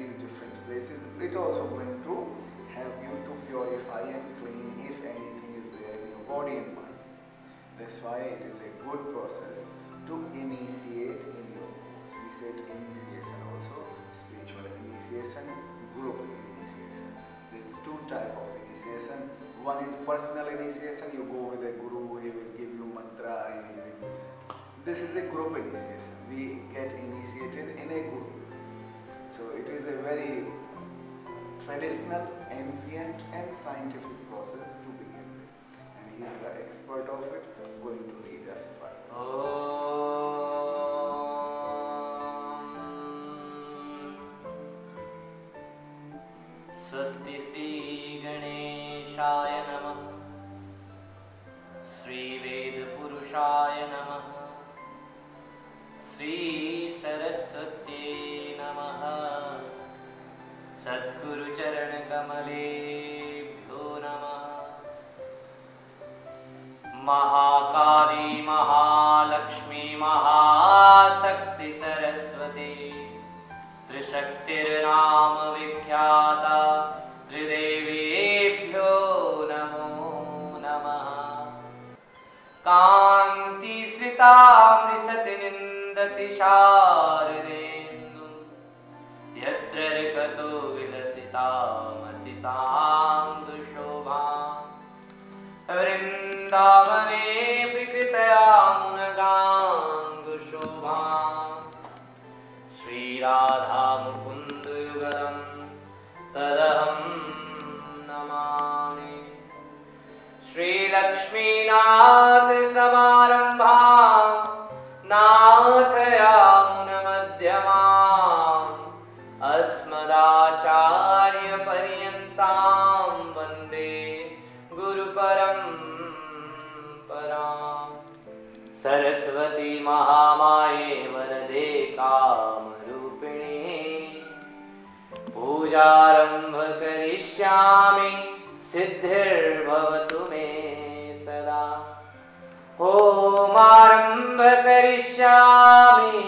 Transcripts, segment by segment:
these different places. It also going to help you to purify and clean if anything is there in your body and mind. That's why it is a good process to initiate in your goals. We said initiation also, spiritual initiation, group initiation. There is two types of initiation. One is personal initiation. You go with a guru, he will give you mantra. This is a group initiation. We get initiated in a group. So it is a very traditional, ancient and scientific process to begin with. And he is the expert of it, going to lead us further. स्वस्ति श्री गणेशाय नमः, श्री वेद पुरुषाय नमः, श्री सरस्वत्यै नमः, सद्गुरु चरण कमलेभ्यो नमः। महाकाली महालक्ष्मी महाशक्ति सरस्वती त्रिशक्तिर्नाम विख्याता त्रिदेवेभ्यो नमो नमः। कान्ति स्मितामृषति निन्दति शारदेन्दुं, यत्र गतो विलसितामसिताङ्गुशोभाम्। वृन्दावने विकृतया मुनगाङ्गुशोभाम्। श्रीराधा मुकुन्द युगलं तदहं नमामि। श्रीलक्ष्मीनाथ समारम्भां नाथयामुनमध्यमाम्, अस्मदाचार्यपर्यन्तां वन्दे गुरुपरम्पराम्। सरस्वती महामाये वरदे कामरूपिणे, पूजारम्भ करिष्यामि सिद्धिर्भवतु मे सदा। होमारम्भ करिष्यामि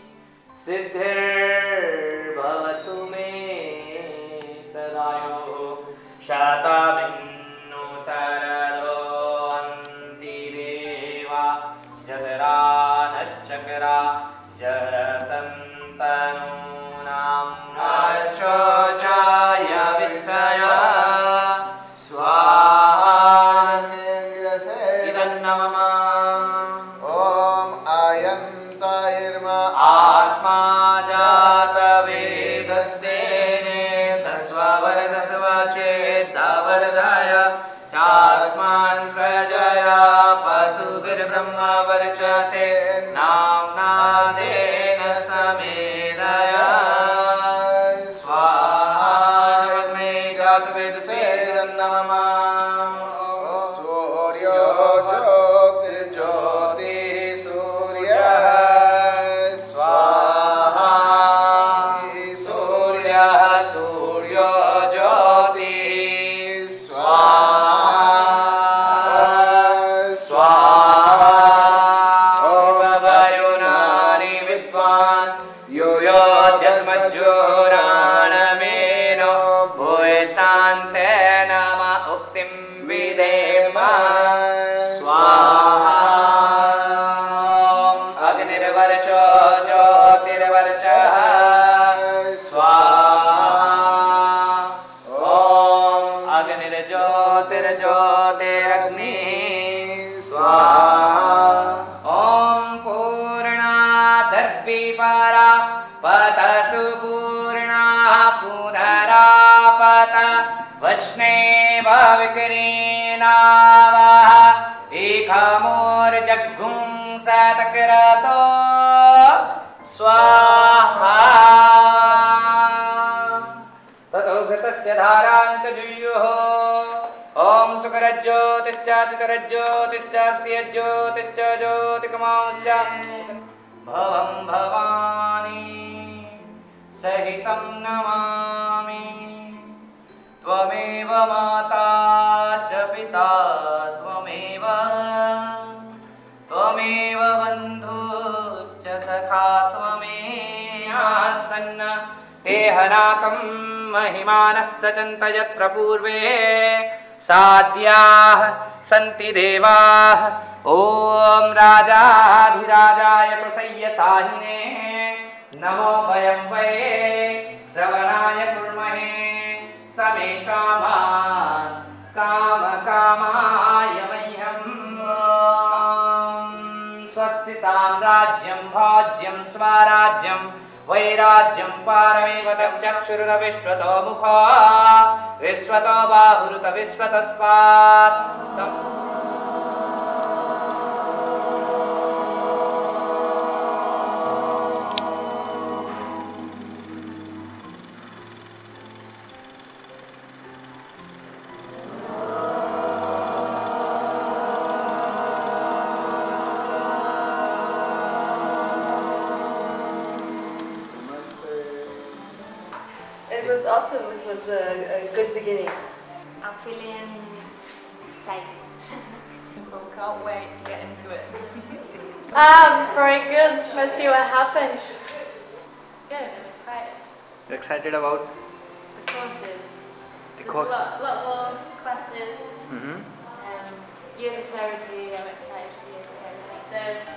सिद्धिर्भवतु मे सदा। शतभिन्नो शरदो अन्तिदेवा, जगरानश्चकरा जरसन्तनूनां नाचोचाय विषयः स्वाहा इदन्नमः। ॐ आयन्तायर्म आत्मा जातवेदस्तेने तस्वरदस्वचेतावरदाय चास्मान् प्रजया पशुभिर्ब्रह्मा वर्चसे नाम्नादेन समेदय स्वाहा मे जातवेदसे नमः। सूर्यो ज्योतिर्ज्योतिः सूर्यः स्वाहा। सूर्यः सूर्यो ज्योतिः स्वाहा। योऽध्यस्मज्जोराणमेनो भूयस्तान्ते नाम उक्तिं विधेम स्वाहा। अग्निर्वर्चो ज्योतिर्वर्चः स्वाहा। ॐ अग्निर्ज्योतिर्ज्योतिरग्निः स्वाहा। ॐ पूर्णादर्पिपरा पतसु पूर्णाः पुनरापत वैष्णेव विकरीणावः एकमोर्जग्गुं सतक्रतो स्वाहा। ततो घृतस्य धारां च जुयुः। ॐ सुकरज्योतिश्चातितरज्योतिश्चास्ति यज्योतिश्च ज्योतिकमांश्च भवं भवानी सहितं नमामि। त्वमेव माता च पिता त्वमेव बन्धुश्च सखा त्वमेवासन्न हे हनाकं महिमानः सचन्त यत्र पूर्वे साध्याः सन्ति देवाः ॐ राजाधिराजाय प्रसय्य साहिने नमो वयं वै श्रवणाय कुर्महे समे कामान् कामकामाय मह्यम् स्वस्ति साम्राज्यं भोज्यं स्वराज्यं वैराज्यं पारमेव तच्चक्षुरुत विश्वतो मुखो विश्वतो बाहुरुत विश्वतस्मात् It was awesome. It was a good beginning. I'm feeling excited. So can't wait to get into it. Very good. Let's see what happens. Good, I'm excited. You're excited about The courses. the There's course? a lot more classes. Mm-hmm. Yoga therapy, I'm excited for yoga therapy. So